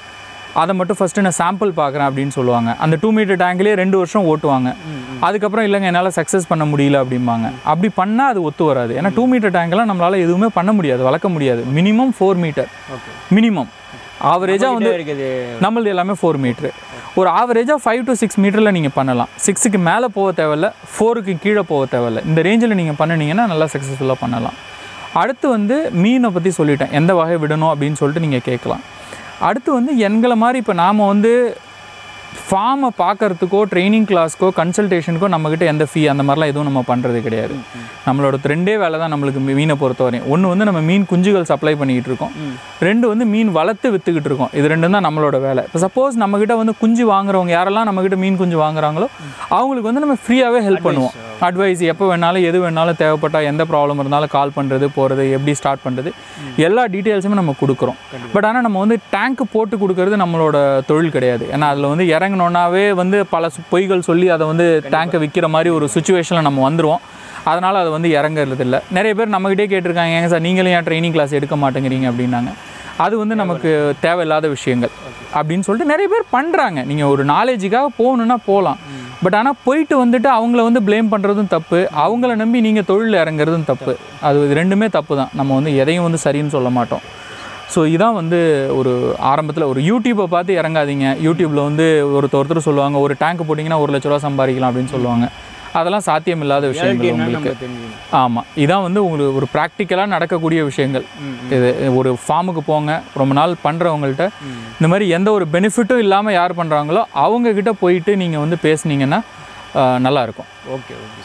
அதை மட்டும் ஃபஸ்ட்டு நான் சாம்பிள் பார்க்குறேன் அப்படின்னு சொல்லுவாங்க. அந்த டூ மீட்டர் டேங்க்லேயே ரெண்டு வருஷம் ஓட்டுவாங்க. அதுக்கப்புறம் இல்லைங்க என்னால் சக்ஸஸ் பண்ண முடியல அப்படிம்பாங்க. அப்படி பண்ணால் அது ஒத்து வராது. ஏன்னா டூ மீட்டர் டேங்கெல்லாம் நம்மளால் எதுவுமே பண்ண முடியாது, வளர்க்க முடியாது. மினிமம் ஃபோர் மீட்டர் மினிமம் ஆவரேஜாக வந்து நம்மளது எல்லாமே ஃபோர் மீட்ரு. ஒரு ஆவரேஜாக ஃபைவ் டு சிக்ஸ் மீட்டரில் நீங்கள் பண்ணலாம். சிக்ஸுக்கு மேலே போக தேவையில்ல, ஃபோருக்கு கீழே போக தேவையில்ல. இந்த ரேஞ்சில் நீங்கள் பண்ணினீங்கன்னா நல்லா சக்ஸஸ்ஃபுல்லாக பண்ணலாம். அடுத்து வந்து மீனை பற்றி சொல்லிட்டேன், எந்த வகை விடணும் அப்படின்னு சொல்லிட்டு நீங்கள் கேட்கலாம். அடுத்து வந்து எங்களை மாதிரி இப்போ நாம் வந்து ஃபார்மை பார்க்கறதுக்கோ ட்ரைனிங் கிளாஸ்க்கோ கன்சல்டேஷனுக்கோ நம்மக்கிட்ட எந்த ஃபீ அந்த மாதிரிலாம் எதுவும் நம்ம பண்ணுறது கிடையாது. நம்மளோட ரெண்டே வேலை தான் நம்மளுக்கு மீனை பொறுத்தவரையும். ஒன்று வந்து நம்ம மீன் குஞ்சுகள் சப்ளை பண்ணிக்கிட்டு இருக்கோம், ரெண்டு வந்து மீன் வளர்த்து விற்றுக்கிட்டு இருக்கோம். இது ரெண்டும் தான் நம்மளோட வேலை. இப்போ சப்போஸ் நம்மக்கிட்ட வந்து குஞ்சு வாங்குறவங்க யாரெல்லாம் நம்மக்கிட்ட மீன் குஞ்சு வாங்குறாங்களோ அவங்களுக்கு வந்து நம்ம ஃப்ரீயாகவே ஹெல்ப் பண்ணுவோம். அட்வைஸ் எப்போ வேணாலும் எது வேணாலும் தேவைப்பட்டால் எந்த ப்ராப்ளம் இருந்தாலும் கால் பண்ணுறது போகிறது எப்படி ஸ்டார்ட் பண்ணுறது எல்லா டீட்டெயில்ஸுமே நம்ம கொடுக்குறோம். பட் ஆனால் நம்ம வந்து டேங்க்கு போட்டு கொடுக்கறது நம்மளோட தொழில் கிடையாது. ஏன்னா அதில் வந்து இறங்கினோன்னாவே வந்து பல பொய்கள் சொல்லி அதை வந்து டேங்கை விற்கிற மாதிரி ஒரு சுச்சுவேஷனில் நம்ம வந்துடுவோம். அதனால் அதை வந்து இறங்குறது இல்லை. நிறைய பேர் நம்மகிட்டே கேட்டிருக்காங்க, ஏங்க சார் நீங்களும் ஏன் ட்ரைனிங் கிளாஸ் எடுக்க மாட்டேங்கிறீங்க அப்படின்னாங்க. அது வந்து நமக்கு தேவையில்லாத விஷயங்கள் அப்படின்னு சொல்லிட்டு நிறைய பேர் பண்ணுறாங்க. நீங்கள் ஒரு நாலேஜுக்காக போகணுன்னா போகலாம். பட் ஆனால் போயிட்டு வந்துட்டு அவங்கள வந்து ப்ளேம் பண்ணுறதும் தப்பு, அவங்கள நம்பி நீங்கள் தொழில் இறங்குறதும் தப்பு. அது ரெண்டுமே தப்பு தான். நம்ம வந்து எதையும் வந்து சரின்னு சொல்ல மாட்டோம். ஸோ இதான் வந்து ஒரு ஆரம்பத்தில் ஒரு யூடியூப்பை பார்த்து இறங்காதீங்க. யூடியூப்பில் வந்து ஒருத்தர் ஒருத்தர் சொல்லுவாங்க ஒரு டேங்க் போட்டிங்கன்னா ஒரு லட்ச ரூபா சம்பாதிக்கலாம் அப்படின்னு சொல்லுவாங்க. அதெல்லாம் சாத்தியம் இல்லாத விஷயங்கள் உங்களுக்கு. ஆமாம், இதான் வந்து உங்களுக்கு ஒரு ப்ராக்டிக்கலாக நடக்கக்கூடிய விஷயங்கள். இது ஒரு ஃபார்முக்கு போங்க, ரொம்ப நாள் பண்ணுறவங்கள்ட்ட இந்த மாதிரி எந்த ஒரு பெனிஃபிட்டும் இல்லாமல் யார் பண்ணுறாங்களோ அவங்கக்கிட்ட போயிட்டு நீங்கள் வந்து பேசுனீங்கன்னா நல்லாயிருக்கும். Okay okay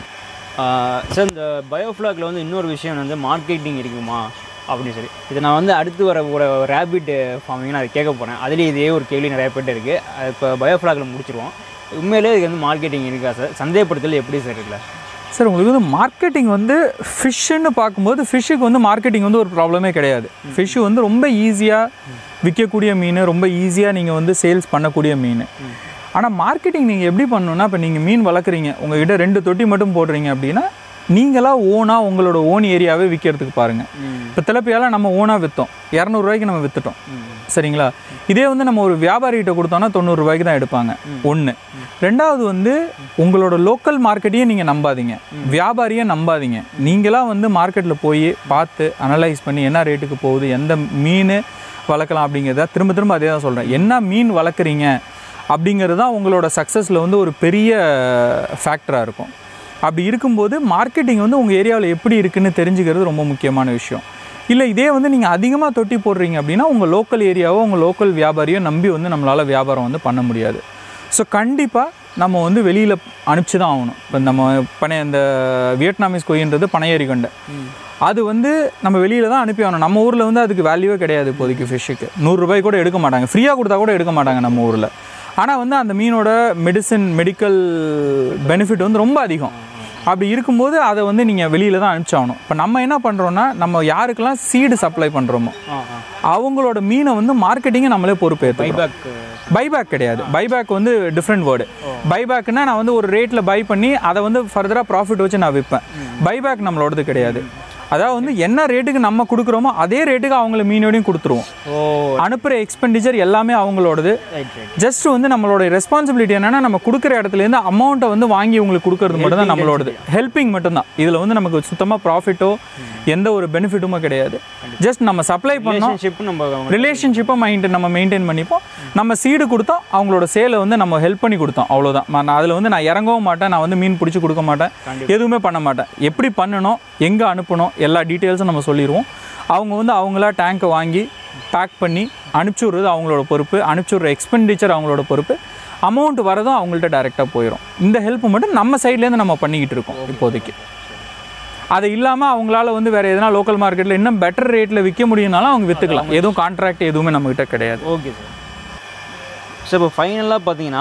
sir. சார் இந்த பயோஃப்ளாக்ல வந்து இன்னொரு விஷயம் வந்து மார்க்கெட்டிங் இருக்குமா அப்படின்னு சொல்லி இதை நான் வந்து அடுத்து வர ஒரு ரேபிட் ஃபார்மிங் நான் அதை கேட்க போகிறேன். அதுலேயே இதே ஒரு கேள்வி நிறைய பேர்ட்டு இருக்குது. அது இப்போ பயோஃப்ளாக்ல முடிச்சிருவோம். உண்மையிலே இதுக்கு வந்து மார்க்கெட்டிங் இருக்கா சார்? சந்தேகப்படுத்தல் எப்படி சார் இல்லை சார்? உங்களுக்கு வந்து மார்க்கெட்டிங் வந்து ஃபிஷ்ஷுன்னு பார்க்கும்போது ஃபிஷ்ஷுக்கு வந்து மார்க்கெட்டிங் வந்து ஒரு ப்ராப்ளமே கிடையாது. ஃபிஷ்ஷு வந்து ரொம்ப ஈஸியாக விற்கக்கூடிய மீன், ரொம்ப ஈஸியாக நீங்கள் வந்து சேல்ஸ் பண்ணக்கூடிய மீன். ஆனால் மார்க்கெட்டிங் நீங்கள் எப்படி பண்ணணுன்னா, இப்போ நீங்கள் மீன் வளர்க்குறீங்க, உங்கள்கிட்ட ரெண்டு தொட்டி மட்டும் போடுறீங்க அப்படின்னா நீங்களாக ஓனாக உங்களோட ஓன் ஏரியாவே விற்கிறதுக்கு பாருங்கள். இப்போ திலப்பியால் நம்ம ஓனாக விற்றோம், இரநூறுவாய்க்கு நம்ம விற்றுட்டோம், சரிங்களா? இதே வந்து நம்ம ஒரு வியாபாரிகிட்ட கொடுத்தோன்னா தொண்ணூறுரூவாய்க்கு தான் எடுப்பாங்க. ஒன்று. ரெண்டாவது வந்து உங்களோட லோக்கல் மார்க்கெட்டையும் நீங்கள் நம்பாதீங்க, வியாபாரியை நம்பாதீங்க. நீங்களாக வந்து மார்க்கெட்டில் போய் பார்த்து அனலைஸ் பண்ணி என்ன ரேட்டுக்கு போகுது, எந்த மீன் வளர்க்கலாம் அப்படிங்கிறத திரும்ப திரும்ப அதே தான் சொல்கிறேன். என்ன மீன் வளர்க்குறீங்க அப்படிங்கிறது தான் உங்களோட சக்ஸஸில் வந்து ஒரு பெரிய ஃபேக்டராக இருக்கும். அப்படி இருக்கும்போது மார்க்கெட்டிங் வந்து உங்கள் ஏரியாவில் எப்படி இருக்குதுன்னு தெரிஞ்சுக்கிறது ரொம்ப முக்கியமான விஷயம். இல்லை இதே வந்து நீங்கள் அதிகமாக தொட்டி போடுறீங்க அப்படின்னா உங்கள் லோக்கல் ஏரியாவோ உங்கள் லோக்கல் வியாபாரியோ நம்பி வந்து நம்மளால் வியாபாரம் வந்து பண்ண முடியாது. ஸோ கண்டிப்பாக நம்ம வந்து வெளியில் அனுப்பிச்சி தான் ஆகணும். இப்போ நம்ம பனை இந்த வியட்நாமீஸ் கொய்ன்றது பனையேறி கொண்டை, அது வந்து நம்ம வெளியில் தான் அனுப்பி ஆகணும். நம்ம ஊரில் வந்து அதுக்கு வேல்யூவே கிடையாது இப்போதைக்கு. ஃபிஷ்ஷுக்கு நூறுரூபாய் கூட எடுக்க மாட்டாங்க, ஃப்ரீயாக கொடுத்தா கூட எடுக்க மாட்டாங்க நம்ம ஊரில். ஆனால் வந்து அந்த மீனோட மெடிசன் மெடிக்கல் பெனிஃபிட் வந்து ரொம்ப அதிகம். அப்படி இருக்கும்போது அதை வந்து நீங்கள் வெளியில் தான் அனுப்பிச்சாகணும். இப்போ நம்ம என்ன பண்ணுறோன்னா, நம்ம யாருக்கெல்லாம் சீடு சப்ளை பண்ணுறோமோ அவங்களோட மீனை வந்து மார்க்கெட்டிங்கை நம்மளே பொறுப்பேற்று. பைபேக் கிடையாது, பைபேக் வந்து டிஃப்ரெண்ட் வேர்டு. பைபேக்குன்னா நான் வந்து ஒரு ரேட்டில் பை பண்ணி அதை வந்து ஃபர்தராக ப்ராஃபிட் வச்சு நான் விற்பேன். பைபேக் நம்மளோடது கிடையாது. அதாவது வந்து என்ன ரேட்டுக்கு நம்ம கொடுக்குறோமோ அதே ரேட்டுக்கு அவங்கள மீனோடையும் கொடுத்துருவோம். அனுப்புகிற எக்ஸ்பெண்டிச்சர் எல்லாமே அவங்களோடது. ஜஸ்ட் வந்து நம்மளோட ரெஸ்பான்சிபிலிட்டி என்னென்னா, நம்ம கொடுக்குற இடத்துலேருந்து அமௌண்ட்டை வந்து வாங்கி உங்களுக்கு கொடுக்கறது மட்டும் தான் நம்மளோடது. ஹெல்ப்பிங் மட்டும்தான். இதில் வந்து நமக்கு சுத்தமாக ப்ராஃபிட்டோ எந்த ஒரு பெனிஃபிட்டுமோ கிடையாது. ஜஸ்ட் நம்ம சப்ளை பண்ணோம், ரிலேஷன்ஷிப்பை மைண்ட் நம்ம மெயின்டைன் பண்ணிப்போம். நம்ம சீடு கொடுத்தோம், அவங்களோட சேலை வந்து நம்ம ஹெல்ப் பண்ணி கொடுத்தோம், அவ்வளோதான். நான் அதில் வந்து நான் இறங்கவும் மாட்டேன், நான் வந்து மீன் பிடிச்சி கொடுக்க மாட்டேன், எதுவுமே பண்ண மாட்டேன். எப்படி பண்ணணும், எங்கே அனுப்பணும், எல்லா டீட்டெயில்ஸும் நம்ம சொல்லிடுவோம். அவங்க வந்து அவங்களா டேங்கை வாங்கி பேக் பண்ணி அனுப்பிச்சி விட்றது அவங்களோட பொறுப்பு, அனுப்பிச்சி விட்ற எக்ஸ்பெண்டிச்சர் அவங்களோட பொறுப்பு, அமௌண்ட் வரதும் அவங்கள்ட்ட டைரெக்டாக போயிடும். இந்த ஹெல்ப் மட்டும் நம்ம சைட்லேருந்து நம்ம பண்ணிக்கிட்டு இருக்கோம் இப்போதைக்கு. அது இல்லாமல் அவங்களால வந்து வேறு எதனா லோக்கல் மார்க்கெட்டில் இன்னும் பெட்டர் ரேட்டில் விற்க முடியும்னாலும் அவங்க விற்றுக்கலாம். எதுவும் கான்ட்ராக்ட் எதுவுமே நம்மக்கிட்ட கிடையாது. Okay sir. ஸோ இப்போ ஃபைனலாக பார்த்தீங்கன்னா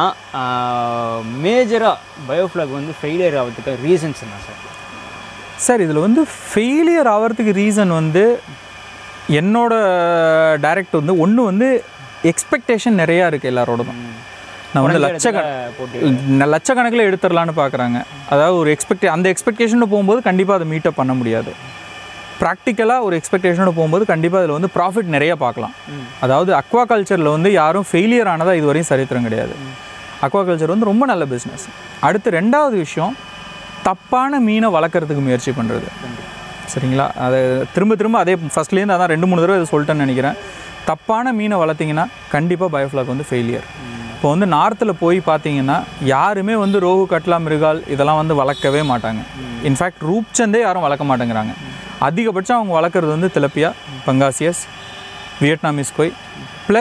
மேஜராக பயோஃப்ளாக் வந்து ஃபெயிலியர் ஆகிறதுக்கு ரீசன்ஸ் என்ன சார்? சார் இதில் வந்து ஃபெயிலியர் ஆகிறதுக்கு ரீசன் வந்து என்னோட டைரக்ட் வந்து ஒன்று வந்து எக்ஸ்பெக்டேஷன் நிறையா இருக்குது எல்லாரோடதும். நான் வந்து லட்சக்கண லட்சக்கணக்கில் எடுத்துடலான்னு பார்க்குறாங்க. அதாவது ஒரு எக்ஸ்பெக்டே அந்த எக்ஸ்பெக்டேஷனோட போகும்போது கண்டிப்பாக அதை மீட்டப் பண்ண முடியாது. ப்ராக்டிக்கலாக ஒரு எக்ஸ்பெக்டேஷனோட போகும்போது கண்டிப்பாக அதில் வந்து ப்ராஃபிட் நிறைய பார்க்கலாம். அதாவது அக்வா கல்ச்சரில் வந்து யாரும் ஃபெயிலியர் ஆனதாக இது வரையும் சரித்திரம் கிடையாது. அக்வா கல்ச்சர் வந்து ரொம்ப நல்ல பிஸ்னஸ். அடுத்து ரெண்டாவது விஷயம், தப்பான மீனை வளர்க்குறதுக்கு முயற்சி பண்ணுறது. சரிங்களா? அதை திரும்ப திரும்ப அதே ஃபஸ்ட்லேருந்து அதான் ரெண்டு மூணு தடவை இதை சொல்லிட்டேன்னு நினைக்கிறேன். தப்பான மீனை வளர்த்திங்கன்னா கண்டிப்பாக பயோஃப்ளாக் வந்து ஃபெயிலியர். இப்போ வந்து நார்த்தில் போய் பார்த்தீங்கன்னா யாருமே வந்து ரோகு, கட்லா, மிருகால் இதெல்லாம் வந்து வளர்க்கவே மாட்டாங்க. இன்ஃபேக்ட் ரூப்சந்தே யாரும் வளர்க்க மாட்டேங்கிறாங்க. அதிகபட்சம் அவங்க வளர்க்குறது வந்து திலப்பியா, பங்காசியஸ், வியட்நாமீஸ் கொய் ப்ளஸ்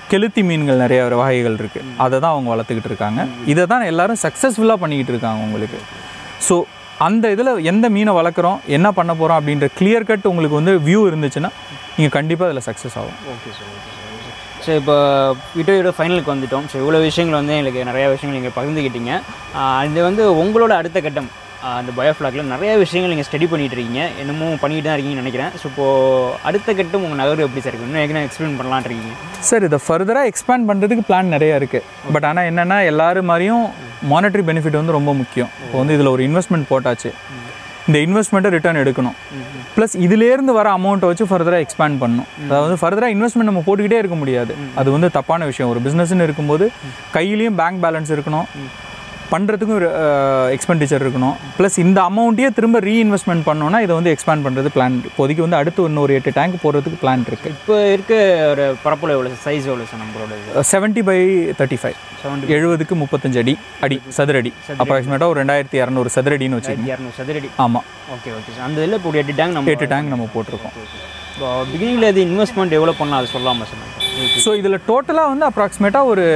கெளுத்தி மீன்கள் நிறைய வகைகள் இருக்குது, அதை தான் அவங்க வளர்த்துக்கிட்டு இருக்காங்க. இதை தான் எல்லோரும் சக்ஸஸ்ஃபுல்லாக பண்ணிக்கிட்டு இருக்காங்க உங்களுக்கு. ஸோ அந்த இதில் எந்த மீனை வளர்க்குறோம், என்ன பண்ண போகிறோம் அப்படின்ற கிளியர் கட் உங்களுக்கு வந்து வியூ இருந்துச்சுன்னா நீங்கள் கண்டிப்பாக அதில் சக்ஸஸ் ஆகும். Okay sir, okay sir, okay sir. So இப்போ வீடியோட ஃபைனலுக்கு வந்துவிட்டோம். ஸோ இவ்வளோ விஷயங்கள் வந்து எங்களுக்கு நிறையா விஷயங்கள் நீங்கள் பகிர்ந்துக்கிட்டீங்க. இது வந்து உங்களோட அடுத்த கட்டம் அந்த பயோஃப்ளாக்கில் நிறைய விஷயங்கள் நீங்கள் ஸ்டடி பண்ணிகிட்டு இருக்கீங்க, என்னமோ பண்ணிட்டு தான் இருக்கீங்கன்னு நினைக்கிறேன். ஸோ இப்போது அடுத்த கட்டம் உங்கள் நகரம் எப்படி சார் இருக்குது, இன்னும் எங்கே எக்ஸ்பிளைன் பண்ணலான் இருக்கீங்க? சார் இதை ஃபர்தராக எக்ஸ்பேண்ட் பண்ணுறதுக்கு பிளான் நிறையா இருக்குது. பட் ஆனால் என்னென்னா எல்லாரும் மாதிரியும் மானிட்டரி பெனிஃபிட் வந்து ரொம்ப முக்கியம். இப்போ வந்து இதில் ஒரு இன்வெஸ்ட்மெண்ட் போட்டாச்சு, இந்த இன்வெஸ்ட்மெண்ட்டை ரிட்டர்ன் எடுக்கணும். ப்ளஸ் இதுலேருந்து வர அமௌண்ட்டை வச்சு ஃபர்தராக எக்ஸ்பேண்ட் பண்ணணும். அதாவது ஃபர்தராக இன்வெஸ்ட்மெண்ட் நம்ம போட்டுக்கிட்டே இருக்க முடியாது, அது வந்து தப்பான விஷயம். ஒரு பிஸ்னஸ்ன்னு இருக்கும்போது கையிலையும் பேங்க் பேலன்ஸ் இருக்கணும், பண்ணுறதுக்கும் ஒரு எக்ஸ்பெண்டிச்சர் இருக்கணும். ப்ளஸ் இந்த அமௌண்ட்டையே திரும்ப ரீஇன்வெஸ்ட்மெண்ட் பண்ணோன்னா இதை வந்து எக்ஸ்பேண்ட் பண்ணுறது பிளான். இப்போதைக்கு வந்து அடுத்து இன்னொரு எட்டு டேங்க் போடுறதுக்கு பிளான் இருக்குது. இப்போ இருக்க ஒரு பரப்பளவு எவ்வளோ சார், சைஸ் எவ்வளோ சார் நம்மளோட? செவன்ட்டி பை தேர்ட்டி ஃபைவ் எழுபதுக்கு முப்பத்தஞ்சு அடி அடி சதுரடி, அப்ராக்சிமேட்டாக ஒரு ரெண்டாயிரத்தி இரநூறு சதுரடின்னு வச்சுக்கோங்க. இரநூறு சதுரடி, ஆமாம். Okay okay sir. அந்த இதில் இப்போ எட்டு டேங்க் நம்ம எட்டு டேங்க் நம்ம போட்டிருக்கோம். இப்போ பிகினிங்கில் இது இன்வெஸ்ட்மெண்ட் எவ்வளோ பண்ணலாம் அது சொல்லாமல் சார்? ஸோ இதில் டோட்டலாக வந்து அப்ராக்சிமேட்டாக ஒரு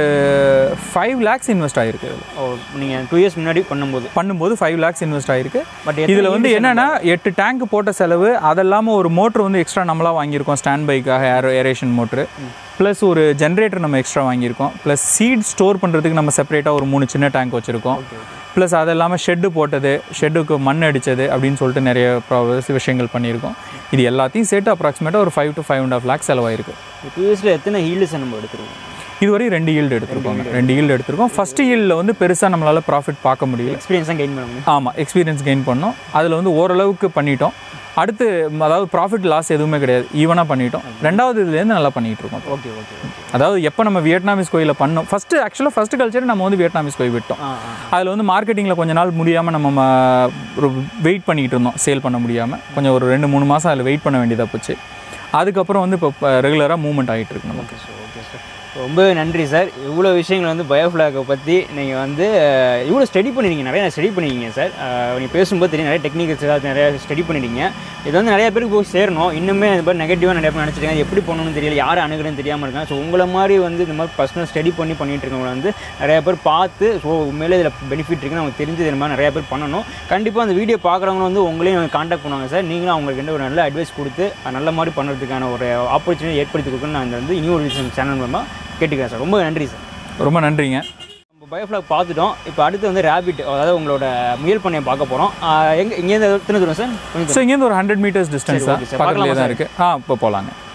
ஃபைவ் லேக்ஸ் இன்வெஸ்ட் ஆகிருக்கு. ஓ, நீங்கள் டூ இயர்ஸ் முன்னாடி பண்ணும்போது பண்ணும்போது ஃபைவ் லேக்ஸ் இன்வெஸ்ட் ஆகிருக்கு. பட் இதில் வந்து என்னென்னா எட்டு டேங்க் போட்ட செலவு, அதெல்லாமல் ஒரு மோட்ரு வந்து எக்ஸ்ட்ரா நம்மளாக வாங்கியிருக்கோம் ஸ்டாண்ட் பைக்காக, ஏரோ ஏரேஷன் மோட்ரு, ப்ளஸ் ஒரு ஜென்ரேட்டர் நம்ம எக்ஸ்ட்ரா வாங்கியிருக்கோம், ப்ளஸ் சீட் ஸ்டோர் பண்ணுறதுக்கு நம்ம செப்பரேட்டாக ஒரு மூணு சின்ன டேங்க் வச்சுருக்கோம், ப்ளஸ் அது இல்லாமல் ஷெட்டு போட்டது, ஷெட்டுக்கு மண் அடித்தது அப்படின்னு சொல்லிட்டு நிறைய விஷயங்கள் பண்ணியிருக்கோம். இது எல்லாத்தையும் சேர்த்து அப்ராக்சிமேட்டாக ஒரு five to five and half lakhs செலவாயிருக்கு. டூ இயர்ஸில் எத்தனை ஈல்ட்ஸ் நம்ம எடுத்துருக்கோம்? இதுவரை ரெண்டு ஈல்டு எடுத்துருக்கோம். ரெண்டு ஈல்டு எடுத்துருக்கோம். ஃபஸ்ட்டு ஈல்டில் வந்து பெருசாக நம்மளால் ப்ராஃபிட் பார்க்க முடியல. எக்ஸ்பீரியன்ஸாக கெயின் பண்ணணும். ஆமாம், எக்ஸ்பீரியன்ஸ் கெயின் பண்ணோம். அதில் வந்து ஓரளவுக்கு பண்ணிட்டோம். அடுத்து அதாவது ப்ராஃபிட் லாஸ் எதுவுமே கிடையாது, ஈவனாக பண்ணிட்டோம். ரெண்டாவது இதுலேருந்து நல்லா பண்ணிகிட்டு இருக்கோம். Okay okay okay. அதாவது எப்போ நம்ம வியட்நாமிஸ் கோயிலில் பண்ணோம், ஃபஸ்ட்டு ஆக்சுவலாக ஃபஸ்ட்டு கல்ச்சர் நம்ம வந்து வியட்நாமிஸ் கோயில் விட்டோம். அதில் வந்து மார்க்கெட்டிங்கில் கொஞ்ச நாள் முடியாமல் நம்ம ஒரு வெயிட் பண்ணிகிட்டு இருந்தோம், சேல் பண்ண முடியாமல் கொஞ்சம் ஒரு ரெண்டு மூணு மாதம் அதில் வெயிட் பண்ண வேண்டியதாக போச்சு. அதுக்கப்புறம் வந்து இப்போ ரெகுலராக மூவ்மெண்ட் ஆகிட்டு இருக்கு நமக்கு. ஓகே சார், ஓகே சார், ரொம்ப நன்றி சார். இவ்வளோ விஷயங்கள் வந்து பயோஃப்ளாக்கை பற்றி நீங்கள் வந்து இவ்வளோ ஸ்டடி பண்ணிடுங்க, நிறையா ஸ்டடி பண்ணிக்கிங்க சார். நீங்கள் பேசும்போது தெரியும் நிறைய டெக்னிக்கல்ஸ் ஏதாவது நிறையா ஸ்டடி பண்ணிடுங்க. இது வந்து நிறையா பேருக்கு போய் சேரணும். இன்னுமே இது மாதிரி நெகட்டிவாக நிறைய பேர் நினச்சிருக்காங்க, எப்படி பண்ணணும்னு தெரியல, யார் அணுகிறன்னு தெரியாமல் இருக்காங்க. ஸோ உங்களை மாதிரி வந்து இந்த மாதிரி பர்சனல் ஸ்டடி பண்ணி பண்ணிகிட்டு இருக்கவங்களை வந்து நிறையா பேர் பார்த்து, ஸோ உண்மையிலே இதில் பெனிஃபிட் இருக்குன்னு அவங்க தெரிஞ்சு இது மாதிரி நிறையா பேர் பண்ணணும். கண்டிப்பாக அந்த வீடியோ பார்க்குறவங்க வந்து உங்களையும் காண்டாக்ட் பண்ணுவாங்க சார். நீங்களும் அவங்களுக்கு ஒரு நல்ல அட்வைஸ் கொடுத்து நல்ல மாதிரி பண்ணுறதுக்கான ஒரு ஆப்பர்ச்சுனிட்டி ஏற்படுத்தி கொடுக்கணும்னு நான் இந்த வந்து இன்னொரு சேனல் மூலமாக கேட்டுக்கிறேன் சார். ரொம்ப நன்றி சார். ரொம்ப நன்றிங்க. நம்ம பயோஃப்ளாக் பார்த்துட்டோம். இப்போ அடுத்து வந்து ரேபிட், அதாவது உங்களோட முயல் பண்ணையை பார்க்க போகிறோம். எங்கே இங்கேருந்து எத்தனை தூரம் சார்? ஸோ இங்கேருந்து ஒரு ஹண்ட்ரட் மீட்டர்ஸ் டிஸ்டன்ஸ் தான், பக்கத்துலேயே தான் இருக்குது. ஆ இப்போ போகலாங்க.